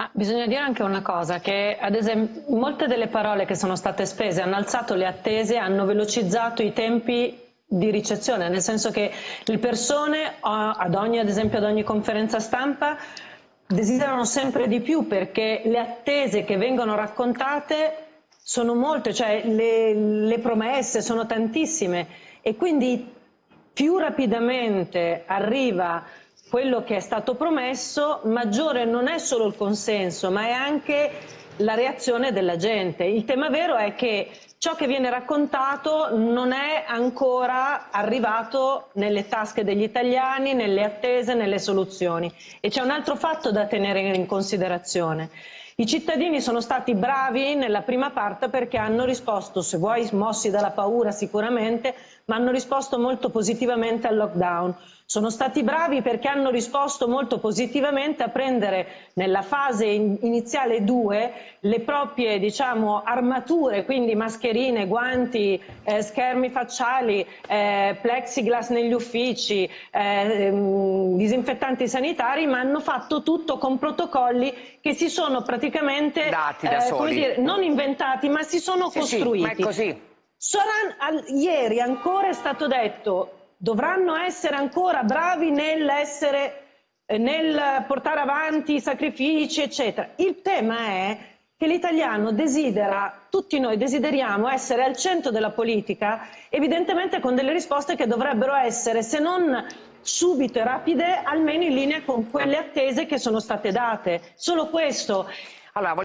Bisogna dire anche una cosa, che ad esempio molte delle parole che sono state spese hanno alzato le attese, hanno velocizzato i tempi di ricezione, nel senso che le persone ad esempio ad ogni conferenza stampa desiderano sempre di più, perché le attese che vengono raccontate sono molte, cioè le promesse sono tantissime, e quindi più rapidamente arriva quello che è stato promesso, maggiore non è solo il consenso, ma è anche la reazione della gente. Il tema vero è che ciò che viene raccontato non è ancora arrivato nelle tasche degli italiani, nelle attese, nelle soluzioni. E c'è un altro fatto da tenere in considerazione. I cittadini sono stati bravi nella prima parte perché hanno risposto, se vuoi mossi dalla paura sicuramente, ma hanno risposto molto positivamente al lockdown. Sono stati bravi perché hanno risposto molto positivamente a prendere nella fase iniziale 2 le proprie, diciamo, armature, quindi mascherine, guanti, schermi facciali, plexiglass negli uffici, disinfettanti sanitari, ma hanno fatto tutto con protocolli che si sono praticamente dati da soli, come dire, non inventati, ma si sono costruiti. Sì, ma è così. Ieri ancora è stato detto dovranno essere ancora bravi nel portare avanti i sacrifici, eccetera. Il tema è che l'italiano desidera, tutti noi desideriamo essere al centro della politica, evidentemente con delle risposte che dovrebbero essere, se non subito e rapide, almeno in linea con quelle attese che sono state date. Solo questo. Allora,